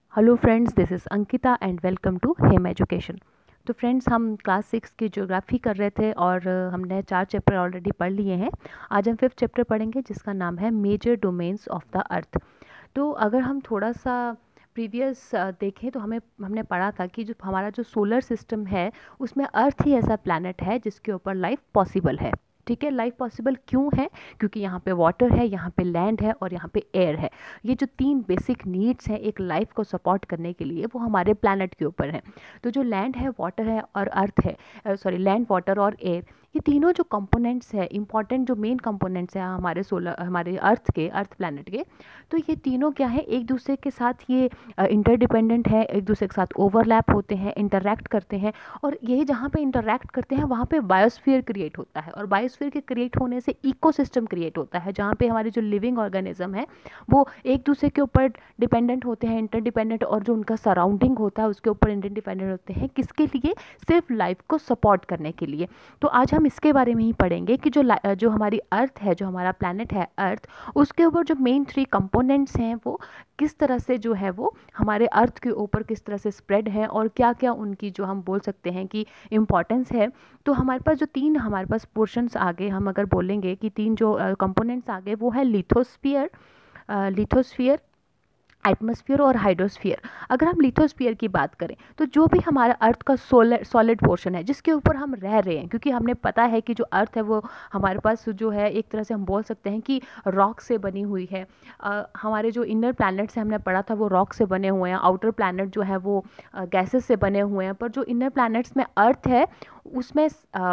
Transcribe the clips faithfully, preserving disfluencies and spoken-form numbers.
Hello friends, this is Ankita and welcome to Hem education. तो friends, हम class six की geography कर रहे थे और अ, हमने चार चैप्टर ऑलरेडी पढ़ लिए हैं। आज हम फिफ्थ चैप्टर पढ़ेंगे जिसका नाम है major domains of the earth. तो अगर हम थोड़ा सा प्रीवियस देखें तो हमें हमने पढ़ा था कि जो हमारा जो सोलर सिस्टम है उसमें अर्थ ही ऐसा प्लैनेट है जिसके ऊपर लाइफ पॉसिबल है। ठीक है, लाइफ पॉसिबल क्यों है? क्योंकि यहाँ पे वाटर है, यहाँ पे लैंड है और यहाँ पे एयर है। ये जो तीन बेसिक नीड्स हैं एक लाइफ को सपोर्ट करने के लिए, वो हमारे प्लैनेट के ऊपर हैं। तो जो लैंड है, वाटर है और अर्थ है, सॉरी लैंड, वाटर और एयर, ये तीनों जो कंपोनेंट्स हैं, इंपॉर्टेंट जो मेन कंपोनेंट्स हैं हमारे सोलर हमारे अर्थ के अर्थ प्लैनेट के, तो ये तीनों क्या है, एक दूसरे के साथ ये इंटरडिपेंडेंट है, एक दूसरे के साथ ओवरलैप होते हैं, इंटरैक्ट करते हैं। और यही जहाँ पे इंटरैक्ट करते हैं वहाँ पे बायोस्फीयर क्रिएट होता है, और बायोस्फीयर के क्रिएट होने से इकोसिस्टम क्रिएट होता है, जहाँ पे हमारे जो लिविंग ऑर्गेनिज्म है वो एक दूसरे के ऊपर डिपेंडेंट होते हैं, इंटरडिपेंडेंट, और जो उनका सराउंडिंग होता है उसके ऊपर इंटरडिपेंडेंट होते हैं। किसके लिए? सिर्फ लाइफ को सपोर्ट करने के लिए। तो आज हम इसके बारे में ही पढ़ेंगे कि जो जो हमारी अर्थ है, जो हमारा प्लैनेट है अर्थ, उसके ऊपर जो मेन थ्री कंपोनेंट्स हैं वो किस तरह से जो है वो हमारे अर्थ के ऊपर किस तरह से स्प्रेड है, और क्या क्या उनकी जो हम बोल सकते हैं कि इम्पॉर्टेंस है। तो हमारे पास जो तीन हमारे पास पोर्शंस आगे हम अगर बोलेंगे कि तीन जो कंपोनेंट्स आगे, वो है लिथोस्फीयर, लिथोस्फीयर, एटमॉस्फेयर और हाइड्रोस्फीयर। अगर हम लिथोस्फीयर की बात करें तो जो भी हमारा अर्थ का सोलर सॉलिड पोर्शन है जिसके ऊपर हम रह रहे हैं, क्योंकि हमने पता है कि जो अर्थ है वो हमारे पास जो है एक तरह से हम बोल सकते हैं कि रॉक से बनी हुई है। आ, हमारे जो इनर प्लैनेट्स हैं हमने पढ़ा था वो रॉक से बने हुए हैं, आउटर प्लैनेट जो है वो गैसेस से बने हुए हैं, पर जो इनर प्लैनेट्स में अर्थ है उसमें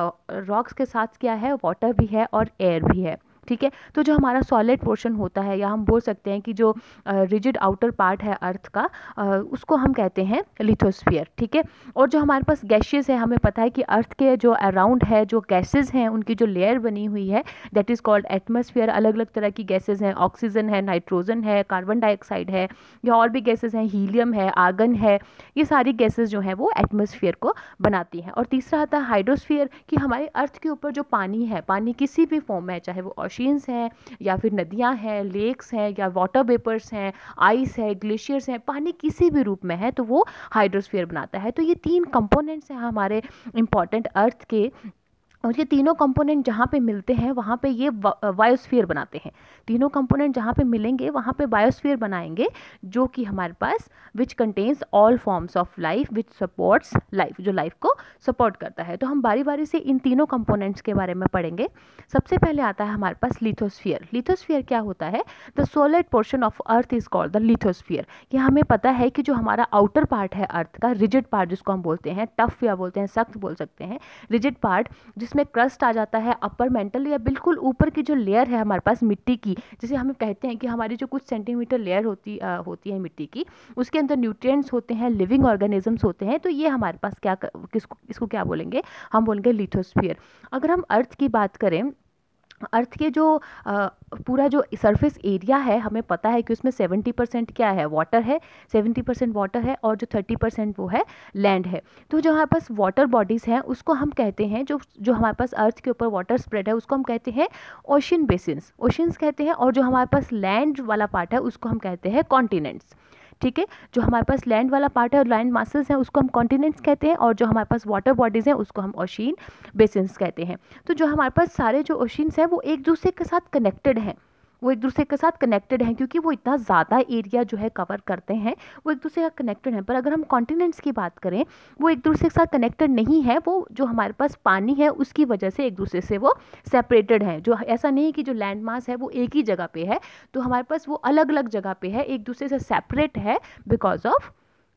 रॉक्स के साथ क्या है, वाटर भी है और एयर भी है। ठीक है, तो जो हमारा सॉलिड पोर्शन होता है, या हम बोल सकते हैं कि जो रिजिड आउटर पार्ट है अर्थ का, आ, उसको हम कहते हैं लिथोस्फीयर। ठीक है, और जो हमारे पास गैसेस है, हमें पता है कि अर्थ के जो अराउंड है जो गैसेस हैं उनकी जो लेयर बनी हुई है दैट इज़ कॉल्ड एटमॉस्फेयर। अलग अलग तरह की गैसेस हैं, ऑक्सीजन है, नाइट्रोजन है, कार्बन डाइऑक्साइड है, या और भी गैसेस हैं, हीलियम है, आर्गन है। ये सारी गैसेस जो हैं वो एटमॉस्फेयर को बनाती हैं। और तीसरा आता है हाइड्रोस्फीयर, कि हमारे अर्थ के ऊपर जो पानी है, पानी किसी भी फॉर्म में है, चाहे वो ओशियंस हैं या फिर नदियाँ हैं, लेक्स हैं, या वाटर वेपर्स हैं, आइस है, ग्लेशियर्स हैं, पानी किसी भी रूप में है तो वो हाइड्रोस्फीयर बनाता है। तो ये तीन कंपोनेंट्स हैं हमारे इंपॉर्टेंट अर्थ के, और ये तीनों कंपोनेंट जहाँ पे मिलते हैं वहाँ पे ये बायोस्फीयर बनाते हैं। तीनों कंपोनेंट जहाँ पे मिलेंगे वहाँ पे बायोस्फीयर बनाएंगे, जो कि हमारे पास which contains all forms of life which supports life, जो लाइफ को सपोर्ट करता है। तो हम बारी बारी से इन तीनों कंपोनेंट्स के बारे में पढ़ेंगे। सबसे पहले आता है हमारे पास लिथोस्फीयर। लिथोस्फीयर क्या होता है? The solid portion of earth is called the lithosphere. ये हमें पता है कि जो हमारा आउटर पार्ट है अर्थ का, रिजिड पार्ट जिसको हम बोलते हैं, टफ या बोलते हैं, सख्त बोल सकते हैं, रिजिड पार्ट, जिसमें क्रस्ट आ जाता है, अपर मेंटल या बिल्कुल ऊपर की जो लेयर है हमारे पास मिट्टी की, जिसे हम कहते हैं कि हमारी जो कुछ सेंटीमीटर लेयर होती आ, होती है मिट्टी की, उसके अंदर न्यूट्रिएंट्स होते हैं, लिविंग ऑर्गेनिजम्स होते हैं। तो ये हमारे पास क्या किसको इसको क्या बोलेंगे? हम बोलेंगे लिथोस्फीयर। अगर हम अर्थ की बात करें, अर्थ के जो आ, पूरा जो सरफेस एरिया है, हमें पता है कि उसमें सेवेंटी परसेंट क्या है, वाटर है, सेवेंटी परसेंट वाटर है, और जो थर्टी परसेंट वो है लैंड है। तो जो हमारे पास वाटर बॉडीज़ हैं उसको हम कहते हैं, जो जो हमारे पास अर्थ के ऊपर वाटर स्प्रेड है उसको हम कहते हैं ओशियन बेसिन्स, ओशियंस कहते हैं। और जो हमारे पास लैंड वाला पार्ट है उसको हम कहते हैं कॉन्टिनेंट्स। ठीक है, जो हमारे पास लैंड वाला पार्ट है और लैंड मासेस हैं उसको हम कॉन्टिनेंट्स कहते हैं, और जो हमारे पास वाटर बॉडीज़ हैं उसको हम ओशियन बेसिन्स कहते हैं। तो जो हमारे पास सारे जो ओशियंस हैं वो एक दूसरे के साथ कनेक्टेड हैं, वो एक दूसरे के साथ कनेक्टेड हैं क्योंकि वो इतना ज़्यादा एरिया जो है कवर करते हैं, वो एक दूसरे का कनेक्टेड हैं। पर अगर हम कॉन्टिनेंट्स की बात करें, वो एक दूसरे के साथ कनेक्टेड नहीं है, वो जो हमारे पास पानी है उसकी वजह से एक दूसरे से वो सेपरेटेड हैं। जो ऐसा नहीं है कि जो लैंड मास है वो एक ही जगह पे है, तो हमारे पास वो अलग अलग जगह पे है, एक दूसरे से सेपरेट है बिकॉज ऑफ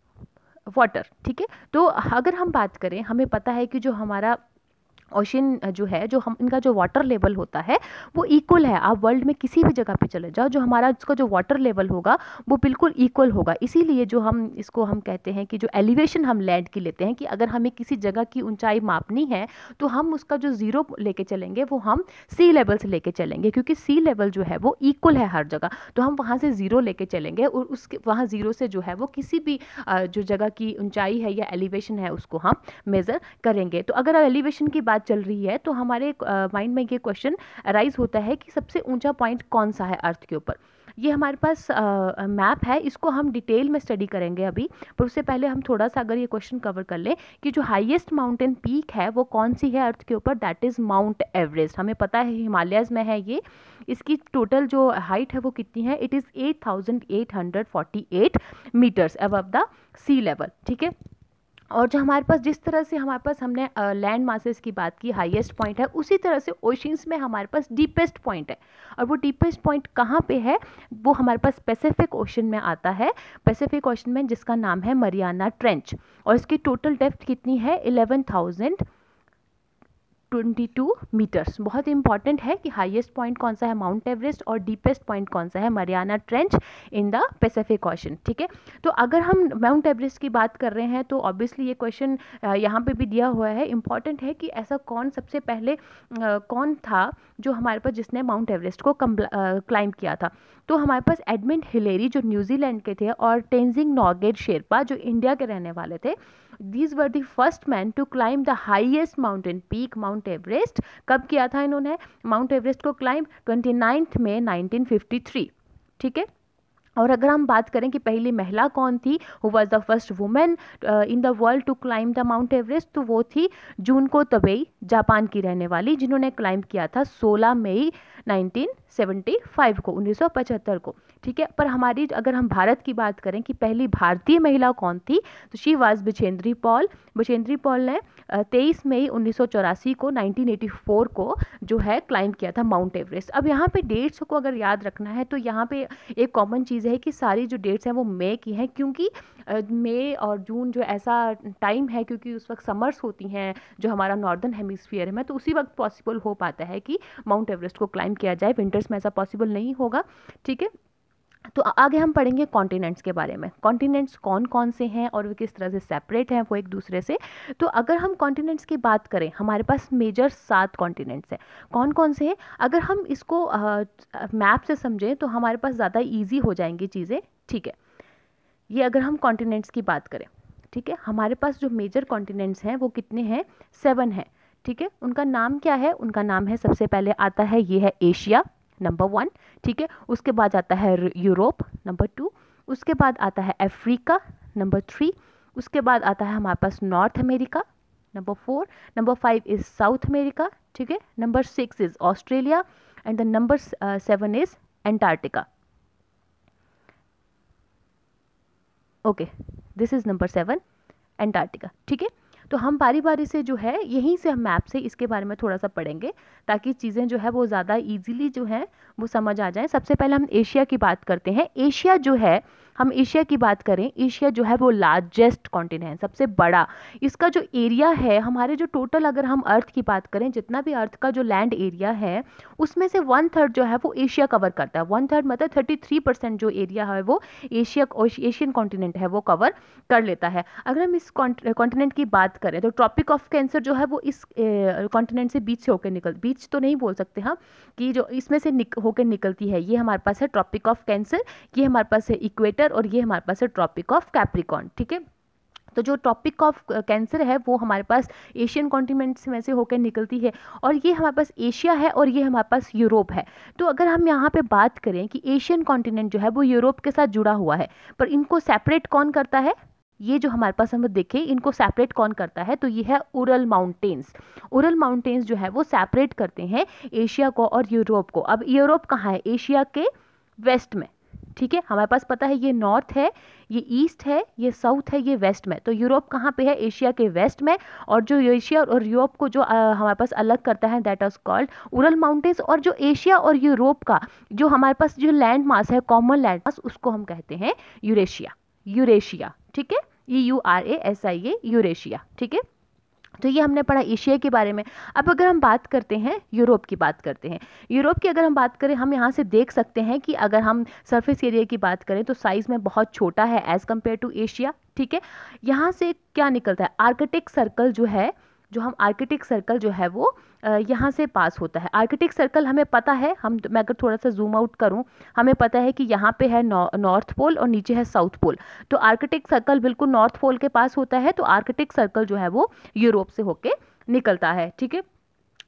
वाटर। ठीक है, तो अगर हम बात करें, हमें पता है कि जो हमारा ओशन जो है, जो हम इनका जो वाटर लेवल होता है वो इक्वल है। आप वर्ल्ड में किसी भी जगह पे चले जाओ, जो हमारा इसका जो वाटर लेवल होगा वो बिल्कुल इक्वल होगा। इसीलिए जो हम इसको हम कहते हैं कि जो एलिवेशन हम लैंड की लेते हैं, कि अगर हमें किसी जगह की ऊंचाई मापनी है तो हम उसका जो ज़ीरो लेके चलेंगे वो हम सी लेवल से लेके चलेंगे, क्योंकि सी लेवल जो है वो इक्वल है हर जगह। तो हम वहाँ से ज़ीरो लेके चलेंगे और उसके वहाँ ज़ीरो से जो है वो किसी भी जो जगह की ऊंचाई है या एलिवेशन है उसको हम मेज़र करेंगे। तो अगर एलिवेशन की बात चल रही है तो हमारे माइंड में ये क्वेश्चन अराइज होता है कि सबसे ऊंचा पॉइंट कौन सा है अर्थ के ऊपर। ये हमारे पास मैप है, इसको हम डिटेल में स्टडी करेंगे अभी, पर उससे पहले हम थोड़ा सा अगर ये क्वेश्चन कवर कर ले कि जो हाईएस्ट माउंटेन पीक है वो कौन सी है अर्थ के ऊपर, दैट इज़ माउंट एवरेस्ट। हमें पता है हिमालयस में है ये। इसकी टोटल जो हाइट है वो कितनी है, it is eight thousand eight hundred forty eight metres above the sea level, ठीक है। और जो हमारे पास जिस तरह से हमारे पास हमने लैंड मासेस की बात की, हाईएस्ट पॉइंट है, उसी तरह से ओशंस में हमारे पास डीपेस्ट पॉइंट है। और वो डीपेस्ट पॉइंट कहाँ पे है, वो हमारे पास पैसिफिक ओशन में आता है, पैसिफिक ओशन में, जिसका नाम है मरियाना ट्रेंच। और इसकी टोटल डेप्थ कितनी है, eleven thousand twenty two metres. बहुत इंपॉर्टेंट है कि हाईएस्ट पॉइंट कौन सा है, माउंट एवरेस्ट, और डीपेस्ट पॉइंट कौन सा है, Mariana Trench in the Pacific Ocean, ठीक है। तो अगर हम माउंट एवरेस्ट की बात कर रहे हैं तो ऑब्वियसली ये क्वेश्चन यहाँ पे भी दिया हुआ है, इंपॉर्टेंट है कि ऐसा कौन सबसे पहले आ, कौन था जो हमारे पास जिसने माउंट एवरेस्ट को क्लाइंब किया था। तो हमारे पास एडमंड हिलेरी जो न्यूजीलैंड के थे, और तेंजिंग नोर्गे शेरपा जो इंडिया के रहने वाले थे, these were the first men to climb the highest mountain peak Mount Everest। कब किया था इन्होंने माउंट एवरेस्ट को क्लाइंब, ट्वेंटी नाइन्थ में नाइनटीन फिफ्टी थ्री, ठीक है। और अगर हम बात करें कि पहली महिला कौन थी, who was the first women in the world to climb the Mount Everest, तो वो थी जुनको तबेई, जापान की रहने वाली, जिन्होंने क्लाइंब किया था सोलह मई नाइनटीन सेवेंटी फाइव को, उन्नीस सौ पचहत्तर को, ठीक है। पर हमारी अगर हम भारत की बात करें कि पहली भारतीय महिला कौन थी, तो शी वाज बछेंद्री पॉल। बछेंद्री पॉल ने तेईस मई उन्नीस सौ चौरासी को, नाइनटीन एटी फोर को जो है क्लाइंब किया था माउंट एवरेस्ट। अब यहाँ पे डेट्स को अगर याद रखना है तो यहाँ पे एक कॉमन चीज़ है कि सारी जो डेट्स हैं वो मई की हैं, क्योंकि मई और जून जो ऐसा टाइम है, क्योंकि उस वक्त समर्स होती हैं जो हमारा नॉर्दर्न हेमिस्फीयर में, तो उसी वक्त पॉसिबल हो पाता है कि माउंट एवरेस्ट को क्लाइंब किया जाए, विंटर्स में ऐसा पॉसिबल नहीं होगा, ठीक है। तो आगे हम पढ़ेंगे कॉन्टिनेंट्स के बारे में, कॉन्टिनेंट्स कौन कौन से हैं और वो किस तरह से सेपरेट हैं वो एक दूसरे से। तो अगर हम कॉन्टिनेंट्स की बात करें, हमारे पास मेजर सात कॉन्टिनेंट्स हैं। कौन कौन से हैं, अगर हम इसको मैप से समझें तो हमारे पास ज़्यादा ईजी हो जाएंगी चीज़ें, ठीक है। ये अगर हम कॉन्टिनेंट्स की बात करें, ठीक है, हमारे पास जो मेजर कॉन्टिनेंट्स हैं वो कितने हैं, सेवन हैं, ठीक है। उनका नाम क्या है, उनका नाम है, सबसे पहले आता है ये है एशिया, नंबर वन, ठीक है। उसके बाद आता है यूरोप, नंबर टू। उसके बाद आता है अफ्रीका, नंबर थ्री। उसके बाद आता है हमारे पास North America, number four. Number five is South America, ठीक है। Number six is Australia, and the number seven is Antarctica. Okay, this is number seven, Antarctica, ठीक है। तो हम बारी बारी से जो है यहीं से हम मैप से इसके बारे में थोड़ा सा पढ़ेंगे, ताकि चीज़ें जो है वो ज़्यादा इजीली जो है वो समझ आ जाए। सबसे पहले हम एशिया की बात करते हैं। एशिया जो है, हम एशिया की बात करें, एशिया जो है वो लार्जेस्ट कॉन्टिनेंट, सबसे बड़ा। इसका जो एरिया है, हमारे जो टोटल अगर हम अर्थ की बात करें, जितना भी अर्थ का जो लैंड एरिया है उसमें से वन थर्ड जो है वो एशिया कवर करता है। वन थर्ड मतलब थर्टी थ्री परसेंट जो एरिया है वो एशिया एशियन कॉन्टिनेंट है वो कवर कर लेता है। अगर हम इस कॉन्टिनेंट की बात करें तो ट्रॉपिक ऑफ कैंसर जो है वो इस कॉन्टिनेंट से बीच से होकर निकल बीच तो नहीं बोल सकते हम कि जो इसमें से निक, होकर निकलती है, ये हमारे पास है ट्रॉपिक ऑफ कैंसर, ये हमारे पास है इक्वेटर, और ये हमारे पास है ट्रॉपिक ऑफ कैप्रिकॉर्न, ठीक है। तो जो ट्रॉपिक ऑफ कैंसर है वो हमारे पास एशियन कॉन्टिनेंट्स में से होकर निकलती है, और ये हमारे पास एशिया है और ये हमारे पास यूरोप है। तो अगर हम यहाँ पे बात करें कि एशियन कॉन्टिनेंट जो है वो यूरोप के साथ जुड़ा हुआ है, पर इनको सेपरेट कौन करता है, ये जो हमारे पास हम देखें इनको सेपरेट कौन करता है, तो ये है उरल माउंटेन्स। उरल माउंटेन्स जो है वो सेपरेट करते हैं एशिया को और यूरोप को। अब यूरोप कहाँ है, एशिया के वेस्ट में, ठीक है। हमारे पास पता है ये नॉर्थ है, ये ईस्ट है, ये साउथ है, ये वेस्ट में। तो यूरोप कहाँ पे है, एशिया के वेस्ट में। और जो एशिया और यूरोप को जो आ, हमारे पास अलग करता है, that is called Ural mountains. और जो एशिया और यूरोप का जो हमारे पास जो लैंड मास है, कॉमन लैंड मास, उसको हम कहते हैं यूरेशिया, यूरेशिया, ठीक है, E U R A S I A, Eurasia, ठीक है। तो ये हमने पढ़ा एशिया के बारे में। अब अगर हम बात करते हैं यूरोप की बात करते हैं, यूरोप की अगर हम बात करें, हम यहाँ से देख सकते हैं कि अगर हम सरफेस एरिया की बात करें तो साइज़ में बहुत छोटा है एज़ कम्पेयर टू एशिया, ठीक है। यहाँ से क्या निकलता है, आर्कटिक सर्कल जो है, जो हम आर्कटिक सर्कल जो है वो यहाँ से पास होता है। आर्कटिक सर्कल हमें पता है, हम मैं अगर थोड़ा सा जूम आउट करूँ, हमें पता है कि यहाँ पे है नॉर्थ पोल और नीचे है साउथ पोल। तो आर्कटिक सर्कल बिल्कुल नॉर्थ पोल के पास होता है, तो आर्कटिक सर्कल जो है वो यूरोप से होके निकलता है, ठीक है।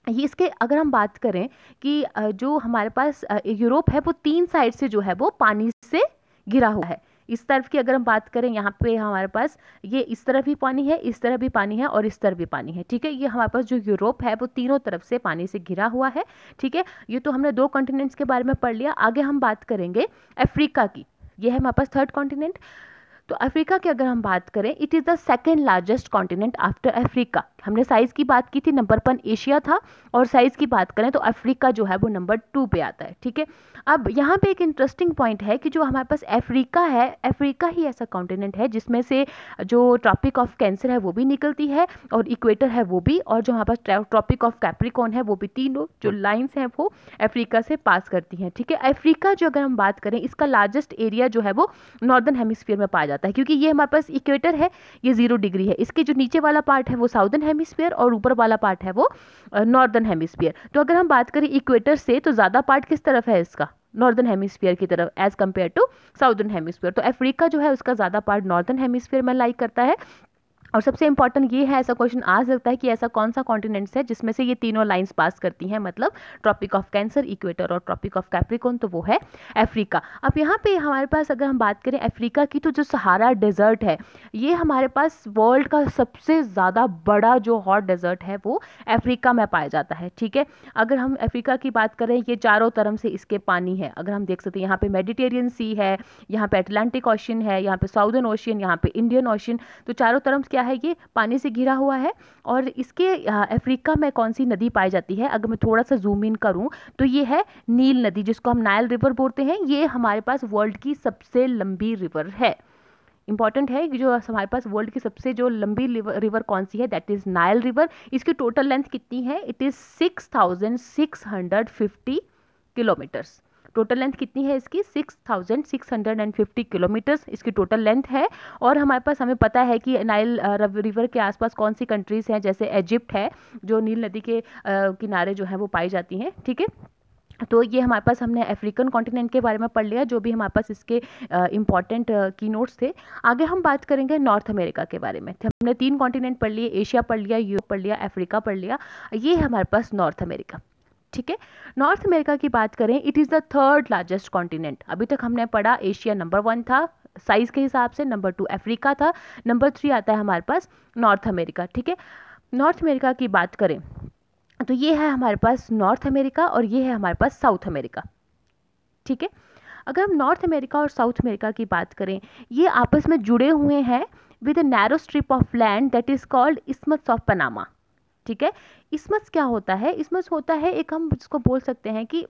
ये इसके अगर हम बात करें कि अ, जो हमारे पास अ, यूरोप है वो तीन साइड से जो है वो पानी से घिरा हुआ है। इस तरफ की अगर हम बात करें, यहाँ पे हमारे पास ये इस तरफ भी पानी है, इस तरफ भी पानी है और इस तरफ भी पानी है, ठीक है। ये हमारे पास जो यूरोप है वो तीनों तरफ से पानी से घिरा हुआ है, ठीक है। ये तो हमने दो कॉन्टिनेंट्स के बारे में पढ़ लिया। आगे हम बात करेंगे अफ्रीका की। ये है हमारे पास थर्ड कॉन्टिनेंट। तो अफ्रीका की अगर हम बात करें, it is the second largest continent after Africa. हमने साइज़ की बात की थी, नंबर वन एशिया था, और साइज़ की बात करें तो अफ्रीका जो है वो नंबर टू पे आता है, ठीक है। अब यहाँ पे एक इंटरेस्टिंग पॉइंट है कि जो हमारे पास अफ्रीका है, अफ्रीका ही ऐसा कॉन्टिनेंट है जिसमें से जो ट्रॉपिक ऑफ कैंसर है वो भी निकलती है और इक्वेटर है वो भी, और जो हमारे पास ट्रॉपिक ऑफ कैप्रिकॉर्न है वो भी, तीनों जो लाइन्स हैं वो अफ्रीका से पास करती हैं, ठीक है। अफ्रीका जो अगर हम बात करें, इसका लार्जेस्ट एरिया जो है वो नॉर्दर्न हेमिस्फीयर में पाया जाता है, क्योंकि ये हमारे पास इक्वेटर है, ये जीरो डिग्री है। इसके जो नीचे वाला पार्ट है वो साउदर्न हेमिस्फीयर और ऊपर वाला पार्ट है वो नॉर्दर्न हेमिस्फीयर। तो अगर हम बात करें इक्वेटर से, तो ज़्यादा पार्ट किस तरफ है इसका, नॉर्दर्न हेमिस्फीयर की तरफ as compare to southern hemisphere. तो अफ्रीका जो है उसका ज़्यादा पार्ट नॉर्दर्न हेमिस्फीयर में लाई करता है। और सबसे इंपॉर्टेंट ये है, ऐसा क्वेश्चन आ सकता है कि ऐसा कौन सा कॉन्टिनेंट्स है जिसमें से ये तीनों लाइंस पास करती हैं, मतलब ट्रॉपिक ऑफ कैंसर, इक्वेटर और ट्रॉपिक ऑफ कैप्रिकॉर्न, तो वो है अफ्रीका। अब यहाँ पे हमारे पास अगर हम बात करें अफ्रीका की, तो जो सहारा डेजर्ट है, ये हमारे पास वर्ल्ड का सबसे ज़्यादा बड़ा जो हॉट डेजर्ट है वो अफ्रीका में पाया जाता है, ठीक है। अगर हम अफ्रीका की बात करें, ये चारों तरफ से इसके पानी है, अगर हम देख सकते हैं यहाँ पे मेडिटेरियन सी है, यहाँ पे अटलांटिक ओशन है, यहाँ पे साउदर्न ओशियन, यहाँ पे इंडियन ओशन, तो चारों तरफ क्या है, ये पानी से घिरा हुआ है। और इसके अफ्रीका में कौन सी नदी पाई जाती है, अगर मैं थोड़ा सा जूम इन करूं तो ये है नील नदी, जिसको हम नाइल रिवर बोलते हैं। ये हमारे पास वर्ल्ड की सबसे लंबी रिवर है। इंपॉर्टेंट है कि जो हमारे पास वर्ल्ड की सबसे जो लंबी रिवर कौन सी है, दैट इज नाइल रिवर। इसकी टोटल लेंथ कितनी है, it is six thousand six hundred fifty kilometres. Total length कितनी है इसकी, six thousand six hundred and fifty kilometres इसकी टोटल लेंथ है। और हमारे पास, हमें पता है कि नाइल रिवर के आसपास कौन सी कंट्रीज हैं, जैसे इजिप्ट है जो नील नदी के किनारे जो है वो पाई जाती हैं, ठीक है। तो ये हमारे पास, हमने अफ्रीकन कॉन्टिनेंट के बारे में पढ़ लिया, जो भी हमारे पास इसके इंपॉर्टेंट की नोट्स थे। आगे हम बात करेंगे नॉर्थ अमेरिका के बारे में। हमने तीन कॉन्टिनेंट पढ़ लिए, एशिया पढ़ लिया, यूरोप पढ़ लिया, अफ्रीका पढ़ लिया। ये है हमारे पास नॉर्थ अमेरिका, ठीक है। नॉर्थ अमेरिका की बात करें, it is the third largest continent. अभी तक हमने पढ़ा एशिया नंबर वन था साइज के हिसाब से, नंबर टू अफ्रीका था, नंबर थ्री आता है हमारे पास नॉर्थ अमेरिका, ठीक है। नॉर्थ अमेरिका की बात करें तो ये है हमारे पास नॉर्थ अमेरिका और ये है हमारे पास साउथ अमेरिका, ठीक है। अगर हम नॉर्थ अमेरिका और साउथ अमेरिका की बात करें, ये आपस में जुड़े हुए हैं with a narrow strip of land that is called isthmus of Panama, ठीक है। इस्मस क्या होता है, इस्मस होता है एक, हम जिसको बोल सकते हैं कि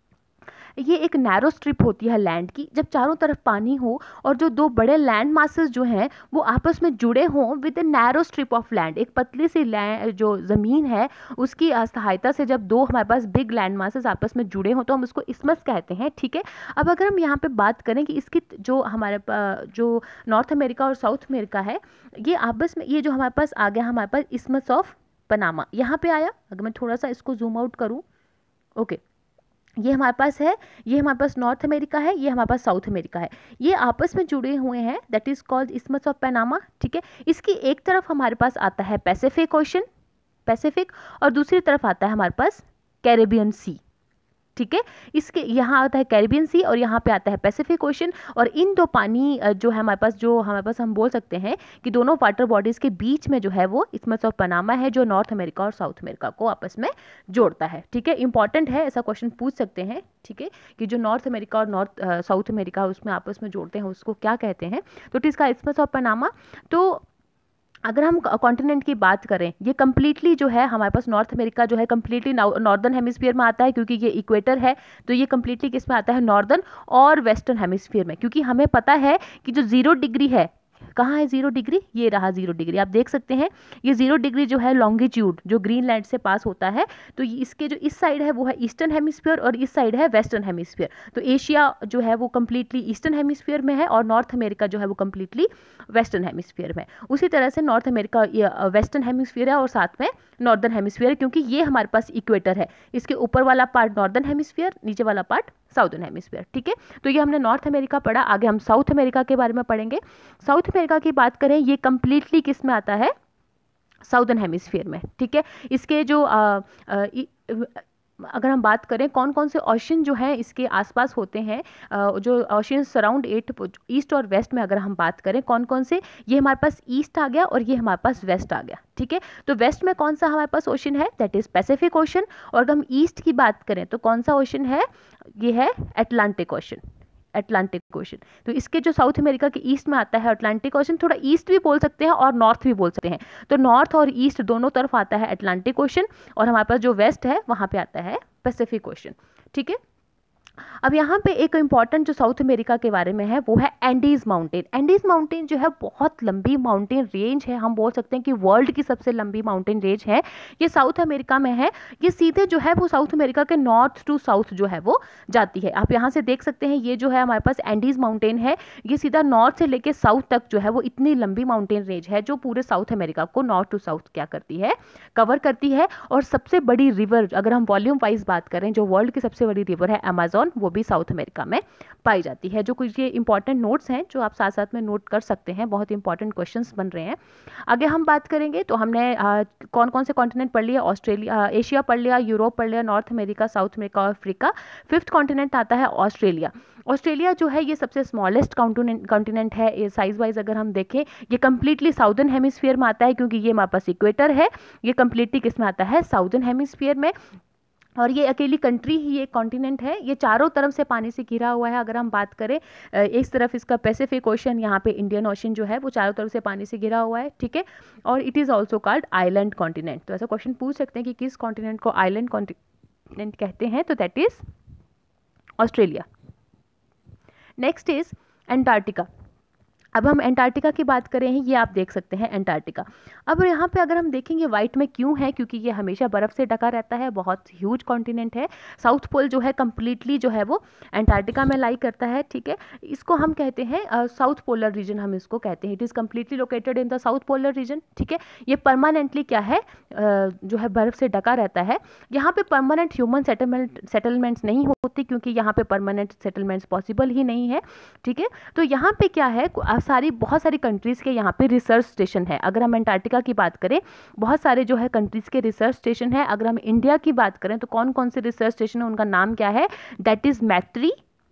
ये एक नैरो स्ट्रिप होती है लैंड की, जब चारों तरफ पानी हो और जो दो बड़े लैंड मासेस जो हैं वो आपस में जुड़े हों with a narrow strip of land, एक पतली सी लैंड जो ज़मीन है उसकी सहायता से जब दो हमारे पास बिग लैंड मासेस आपस में जुड़े हों तो हम उसको इस्मस कहते हैं, ठीक है। अब अगर हम यहाँ पे बात करें कि इसकी जो हमारे जो नॉर्थ अमेरिका और साउथ अमेरिका है, ये आपस में, ये जो हमारे पास आ गया हमारे पास इस्मस ऑफ पनामा, यहाँ पे आया। अगर मैं थोड़ा सा इसको जूम आउट करूँ, ओके, ये हमारे पास है, ये हमारे पास नॉर्थ अमेरिका है, ये हमारे पास साउथ अमेरिका है, ये आपस में जुड़े हुए हैं, that is called isthmus of Panama, ठीक है। इसकी एक तरफ हमारे पास आता है पैसिफिक ओशन, पैसिफिक, और दूसरी तरफ आता है हमारे पास कैरेबियन सी, ठीक है। इसके यहाँ आता है कैरिबियन सी और यहाँ पे आता है पैसिफिक ओशन, और इन दो पानी जो है हमारे पास, जो हमारे पास हम बोल सकते हैं कि दोनों वाटर बॉडीज़ के बीच में जो है वो इस्मस ऑफ पनामा है, जो नॉर्थ अमेरिका और साउथ अमेरिका को आपस में जोड़ता है, ठीक है। इंपॉर्टेंट है, ऐसा क्वेश्चन पूछ सकते हैं, ठीक है, कि जो नॉर्थ अमेरिका और नॉर्थ साउथ अमेरिका उसमें आपस में जोड़ते हैं उसको क्या कहते हैं, तो इट इसका इस्मस ऑफ पनामा। तो अगर हम कॉन्टिनेंट की बात करें, ये कम्प्लीटली जो है हमारे पास नॉर्थ अमेरिका जो है कम्प्लीटली नॉर्दर्न हेमिस्फीयर में आता है, क्योंकि ये इक्वेटर है, तो ये कम्प्लीटली किस में आता है, नॉर्दर्न और वेस्टर्न हेमिस्फीयर में। क्योंकि हमें पता है कि जो जीरो डिग्री है, कहाँ है जीरो डिग्री, ये रहा जीरो डिग्री, आप देख सकते हैं ये जीरो डिग्री जो है लॉन्गिट्यूड जो ग्रीनलैंड से पास होता है, तो इसके जो इस साइड है वो है ईस्टर्न हेमिस्फीयर और इस साइड है वेस्टर्न हेमिस्फीयर। तो एशिया जो है वो कम्प्लीटली ईस्टर्न हेमिस्फीयर में है और नॉर्थ अमेरिका जो है वो कम्प्लीटली वेस्टर्न हेमिस्फीयर में। उसी तरह से नॉर्थ अमेरिका वेस्टर्न हेमिस्फीयर है और साथ में नॉर्दर्न हेमिस्फीयर, क्योंकि ये हमारे पास इक्वेटर है, इसके ऊपर वाला पार्ट नॉर्दर्न हेमिस्फीयर, नीचे वाला पार्ट साउदर्न हेमिस्फीयर, ठीक है। तो ये हमने नॉर्थ अमेरिका पढ़ा। आगे हम साउथ अमेरिका के बारे में पढ़ेंगे। साउथ अमेरिका की बात करें, ये कंप्लीटली किस में आता है, साउदर्न हेमिस्फीयर में, ठीक है। इसके जो आ, आ, इ, अगर हम बात करें कौन कौन से ओशन जो है इसके आसपास होते हैं, जो ओशन सराउंड एट ईस्ट और वेस्ट में, अगर हम बात करें कौन कौन से, ये हमारे पास ईस्ट आ गया और ये हमारे पास वेस्ट आ गया, ठीक है। तो वेस्ट में कौन सा हमारे पास ओशन है, दैट इज पैसिफिक ओशन। और अगर हम ईस्ट की बात करें तो कौन सा ओशन है, ये है अटलांटिक ओशन, अटलांटिक ओशन। तो इसके जो साउथ अमेरिका के ईस्ट में आता है अटलांटिक ओशन, थोड़ा ईस्ट भी बोल सकते हैं और नॉर्थ भी बोल सकते हैं, तो नॉर्थ और ईस्ट दोनों तरफ आता है अटलांटिक ओशन, और हमारे पास जो वेस्ट है वहाँ पे आता है पैसिफिक ओशन, ठीक है। अब यहाँ पे एक इंपॉर्टेंट जो साउथ अमेरिका के बारे में है वो है एंडीज माउंटेन। एंडीज माउंटेन जो है बहुत लंबी माउंटेन रेंज है, हम बोल सकते हैं कि वर्ल्ड की सबसे लंबी माउंटेन रेंज है, ये साउथ अमेरिका में है। ये सीधे जो है वो साउथ अमेरिका के नॉर्थ टू साउथ जो है वो जाती है। आप यहाँ से देख सकते हैं ये जो है हमारे पास एंडीज माउंटेन है, ये सीधा नॉर्थ से लेके साउथ तक जो है वो इतनी लंबी माउंटेन रेंज है जो पूरे साउथ अमेरिका को नॉर्थ टू साउथ क्या करती है, कवर करती है। और सबसे बड़ी रिवर अगर हम वॉल्यूम वाइज बात करें, जो वर्ल्ड की सबसे बड़ी रिवर है अमेज़न, वो भी साउथ अमेरिका में पाई जाती है। जो कुछ ये इंपॉर्टेंट नोट्स हैं जो आप साथ साथ में नोट कर सकते हैं, बहुत इंपॉर्टेंट क्वेश्चंस बन रहे हैं। आगे हम बात करेंगे तो हमने आ, कौन कौन से कॉन्टिनेंट पढ़ लिया, ऑस्ट्रेलिया, एशिया पढ़ लिया, यूरोप पढ़ लिया, नॉर्थ अमेरिका, साउथ अमेरिका और अफ्रीका। फिफ्थ कॉन्टिनेंट आता है ऑस्ट्रेलिया। ऑस्ट्रेलिया जो है ये सबसे स्मॉलेस्ट कॉन्टिनेंट है साइज वाइज, अगर हम देखें ये कंप्लीटली साउदर्न हेमिस्फीयर में आता है, क्योंकि ये हमारे पास इक्वेटर है, ये कंप्लीटली किस में आता है, साउदर्न हेमिस्फीयर में। और ये अकेली कंट्री ही एक कॉन्टिनेंट है, ये चारों तरफ से पानी से घिरा हुआ है। अगर हम बात करें इस तरफ इसका पैसिफिक ओशन, यहाँ पे इंडियन ओशन जो है वो चारों तरफ से पानी से घिरा हुआ है, ठीक है। और it is also called island continent. तो ऐसा क्वेश्चन पूछ सकते हैं कि किस कॉन्टिनेंट को आइलैंड कॉन्टिनेंट कहते हैं, तो that is Australia. Next is Antarctica. अब हम एंटार्क्टिका की बात करें हैं, ये आप देख सकते हैं एंटार्क्टिका। अब यहाँ पे अगर हम देखेंगे वाइट में क्यों है, क्योंकि ये हमेशा बर्फ़ से ढका रहता है, बहुत ह्यूज कॉन्टिनेंट है। साउथ पोल जो है कम्प्लीटली जो है वो एंटार्क्टिका में लाई करता है, ठीक है। इसको हम कहते हैं साउथ पोलर रीजन, हम इसको कहते हैं। It is completely located in the South Polar region, ठीक है। ये परमानेंटली क्या है, uh, जो है बर्फ़ से ढका रहता है। यहाँ पे परमानेंट ह्यूमन सेटलमेंट सेटलमेंट्स नहीं होती, क्योंकि यहाँ पे परमानेंट सेटलमेंट्स पॉसिबल ही नहीं है, ठीक है। तो यहाँ पे क्या है, सारी बहुत सारी कंट्रीज़ के यहाँ पे रिसर्च स्टेशन है। अगर हम एंटार्क्टिका की बात करें, बहुत सारे जो है कंट्रीज़ के रिसर्च स्टेशन है। अगर हम इंडिया की बात करें तो कौन कौन से रिसर्च स्टेशन है, उनका नाम क्या है, दैट इज मैत्री,